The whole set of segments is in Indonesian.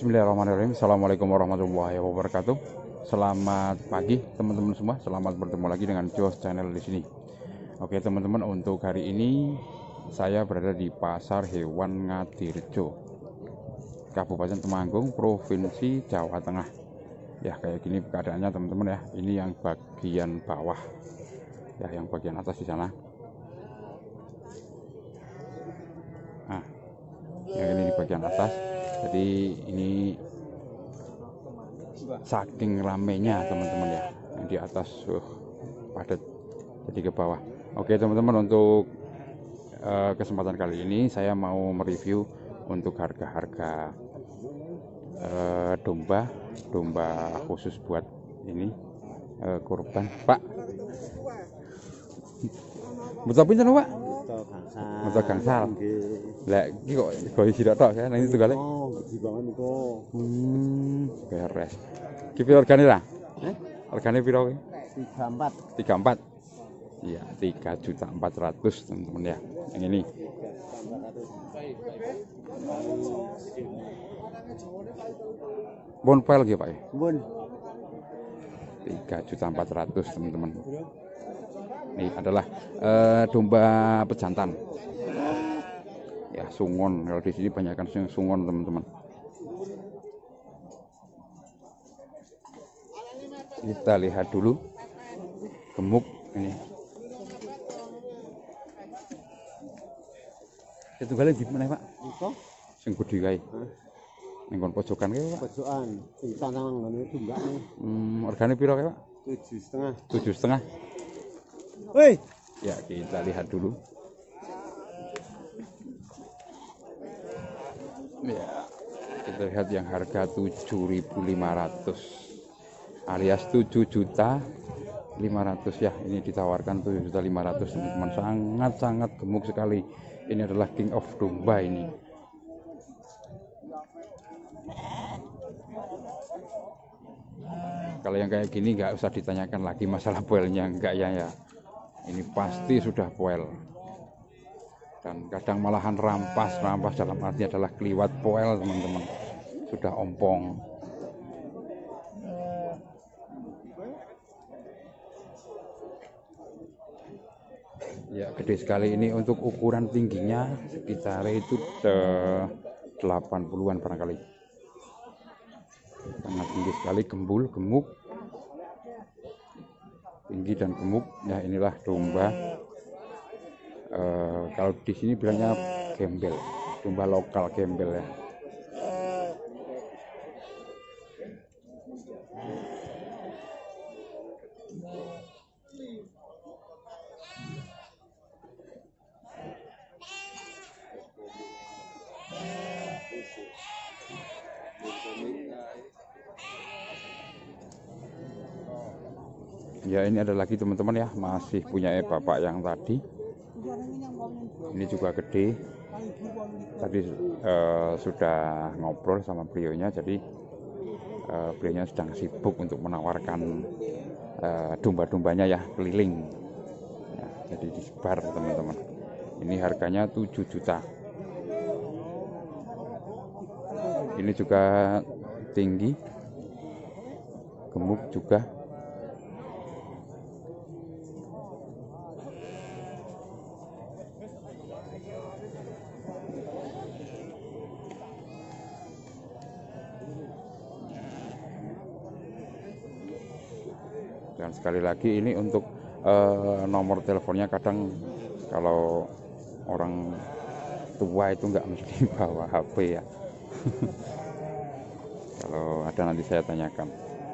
Bismillahirrahmanirrahim. Assalamualaikum warahmatullahi wabarakatuh. Selamat pagi teman-teman semua. Selamat bertemu lagi dengan Jos Channel di sini. Oke teman-teman, untuk hari ini saya berada di Pasar Hewan Ngadirejo, Kabupaten Temanggung, Provinsi Jawa Tengah. Ya kayak gini keadaannya teman-teman ya. Ini yang bagian bawah. Ya yang bagian atas di sana. Nah, yang ini di bagian atas. Jadi ini saking ramenya teman-teman ya, yang di atas padat, jadi ke bawah. Oke teman-teman, untuk kesempatan kali ini saya mau mereview untuk harga-harga domba khusus buat ini kurban. Pak, betul pinten Pak? Betul gangsal. Lah iki kok goyo sidak tok ya, nang itu gale. Beres. Ki piro regane lah? Regane piro ki? 34. 34. Iya, 3.400.000 teman-teman ya. Yang ini. Bon pel gitu Pak ya? Bun. 3.400.000 teman-teman. Ini adalah domba pejantan. Ya, sungon. Kalau di sini banyakkan sungon teman-teman. Kita lihat dulu gemuk ini. Itu kali di mana Pak? Itu Sing gede kae. Ning kon pojokan kae Pak. pojokan sing tanang ngene tunggak nih. Regane piro kae Pak? 7,5. 7,5. Woi. Ya, kita lihat dulu. Ya, kita lihat yang harga 7.500 alias 7.500.000 ya. Ini ditawarkan 7.500.000 teman-teman. Sangat-sangat gemuk sekali. Ini adalah king of domba ini. Kalau yang kayak gini nggak usah ditanyakan lagi masalah poelnya, enggak ya. Ini pasti sudah poel. Dan kadang malahan rampas dalam arti adalah keliwat poel teman-teman. Sudah ompong. Ya gede sekali ini. Untuk ukuran tingginya sekitar itu 80-an barangkali. Sangat tinggi sekali, gembul, gemuk, tinggi dan gemuk. Ya inilah domba. Kalau di sini bilangnya gembel, domba lokal gembel ya. Ya ini ada lagi teman-teman ya, masih punya bapak yang tadi. Ini juga gede. Tadi sudah ngobrol sama beliaunya, jadi beliaunya sedang sibuk untuk menawarkan domba-dombanya ya keliling. Ya, jadi disebar teman-teman. Ini harganya 7 juta. Ini juga tinggi, gemuk juga. Dan sekali lagi ini untuk nomor teleponnya, kadang kalau orang tua itu nggak mesti bawa HP ya. Kalau ada nanti saya tanyakan.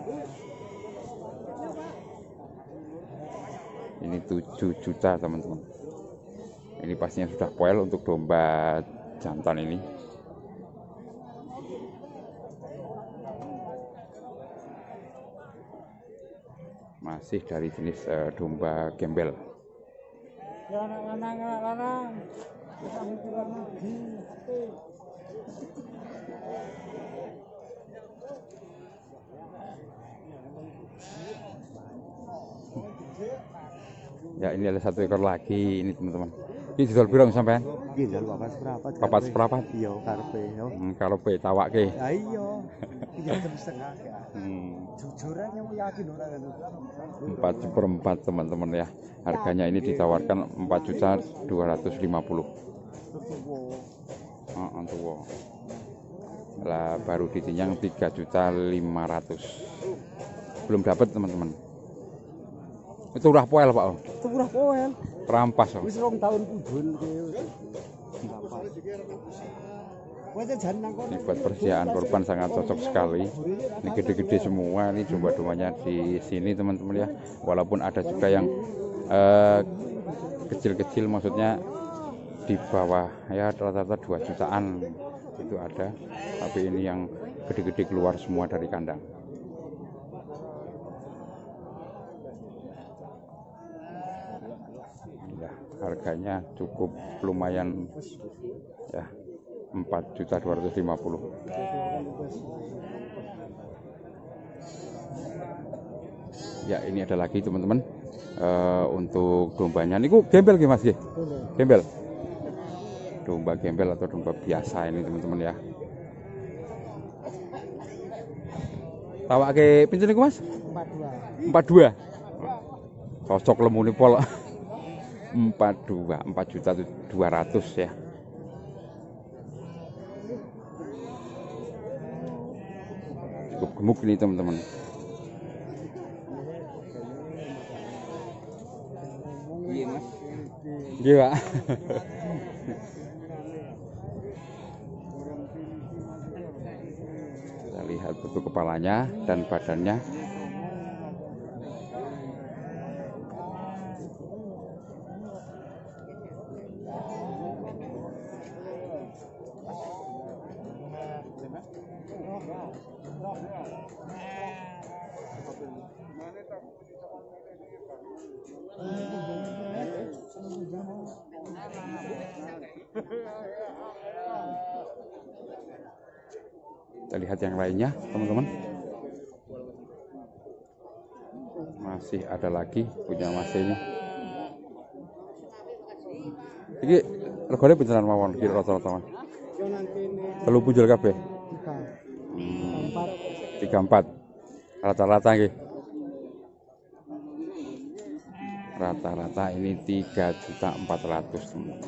Ini 7 juta teman-teman. Ini pastinya sudah poel untuk domba jantan ini. Masih dari jenis domba gembel. Ya ini ada satu ekor lagi ini teman-teman. Iki didol piro sampean? Iki njal papat seprapat. Papat seprapat. Iya karepe yo. Karepe tawakke. Ya iya. Iya setengah ya. Hmm. Jujur aja mau yakin orang kan. 4/4 teman-teman ya. Harganya ini ditawarkan 4.250.000. Tuwa. Lah baru ditinyang 3.500.000. Belum dapat teman-teman. Itu urah poel Pak. Itu murah poel. Rampas. Oh. Wis 2 tahun pudun Ini buat persiapan korban sangat cocok sekali. Ini gede-gede semua, ini domba-dombanya di sini teman-teman ya. Walaupun ada juga yang kecil-kecil, maksudnya di bawah ya rata-rata 2 jutaan itu ada. Tapi ini yang gede-gede keluar semua dari kandang. Ya, harganya cukup lumayan ya. 4.250.000. Ya ini ada lagi teman-teman untuk dombanya. Ini gembel gimana Mas? Gembel. Domba gembel atau domba biasa ini teman-teman ya. Tawake pinten niku Mas? 42. Cocok lemune pol. 42, 4.200.000 ya. Cukup gemuk nih teman-teman. Iya Mas. Iya Pak. Kita lihat bentuk kepalanya dan badannya. Kita lihat yang lainnya teman-teman. Masih ada lagi punya Mas ini. Iki regane beneran mawon iki rata-rata Mas. Telu punjul kabeh. 34. Rata-rata nggih. Rata-rata ini 3.400.000 teman.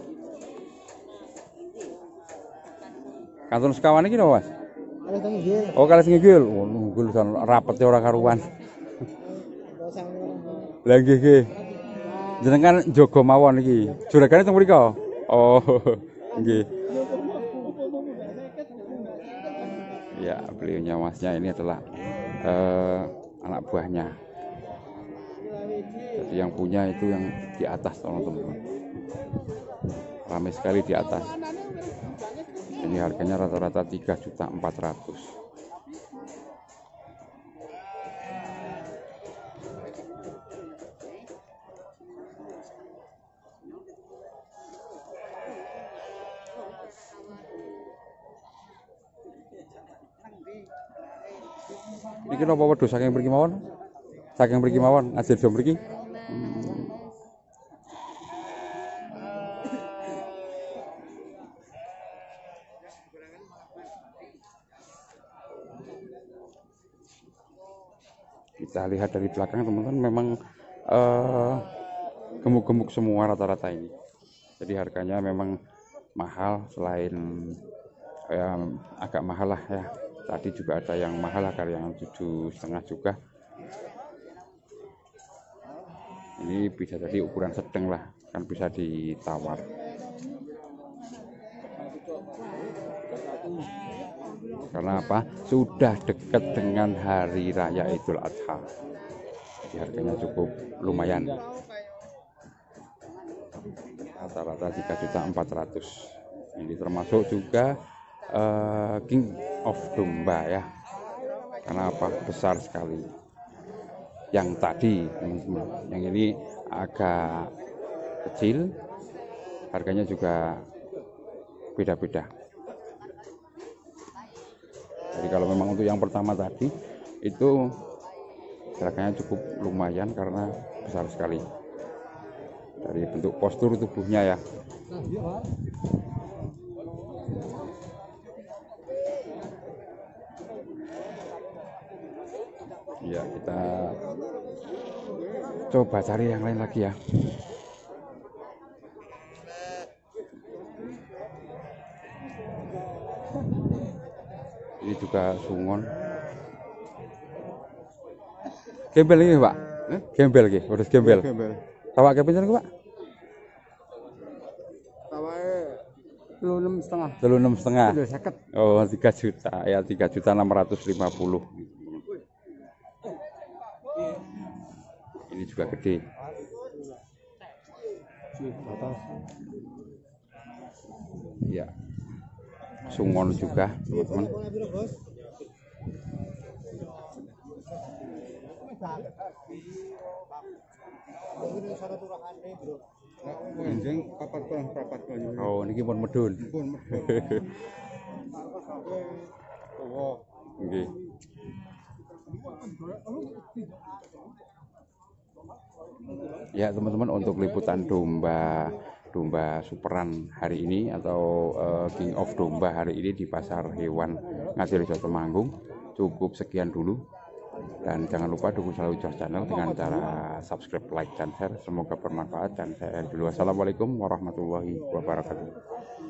Kantun sekawan iki lho Mas. Oh kali nggil. Oh nggil san rapete ora karuan. Lah nggih nggih. Jenengan jaga mawon iki. Juragane teng mriko. Oh nggih. Ya, beliaunya Masnya ini adalah anak buahnya. Jadi yang punya itu yang di atas teman-teman. Ramai sekali di atas. Ini harganya rata-rata 3.400.000. Iki napa wedhus saking mriki mawon? Saking mriki mawon, ajir do mriki. Kita lihat dari belakang teman-teman, memang gemuk-gemuk semua rata-rata ini. Jadi harganya memang mahal, selain ya agak mahal lah ya. Tadi juga ada yang mahal, harga yang 7,5 juga. Ini bisa jadi ukuran sedang lah, kan bisa ditawar. Karena apa? Sudah dekat dengan hari raya Idul Adha. Jadi harganya cukup lumayan. Rata-rata 3.400.000. Ini termasuk juga King of Domba ya. Karena apa? Besar sekali. Yang tadi teman-teman, yang ini agak kecil, harganya juga beda-beda. Jadi kalau memang untuk yang pertama tadi itu harganya cukup lumayan karena besar sekali. Dari bentuk postur tubuhnya ya, Iya, Pak. Ya, kita coba cari yang lain lagi ya. Ini juga sungon. Gembel ini, Pak. Gembel iki, wedhus gembel. Gembel. Tawake pinten, Pak? Tawake 36,5. 36,5. Kilo 50. Oh, 3 juta. Ya, 3.650.000. Ini juga gede. Ya. Sungon juga, teman-teman. Oh, niki pun medun. Nggih. Ya, teman-teman, untuk liputan domba superan hari ini atau King of Domba hari ini di Pasar Hewan Ngadirejo Temanggung cukup sekian dulu. Dan jangan lupa dukung selalu Jos Channel dengan cara subscribe, like, dan share. Semoga bermanfaat dan saya dulu. Wassalamualaikum warahmatullahi wabarakatuh.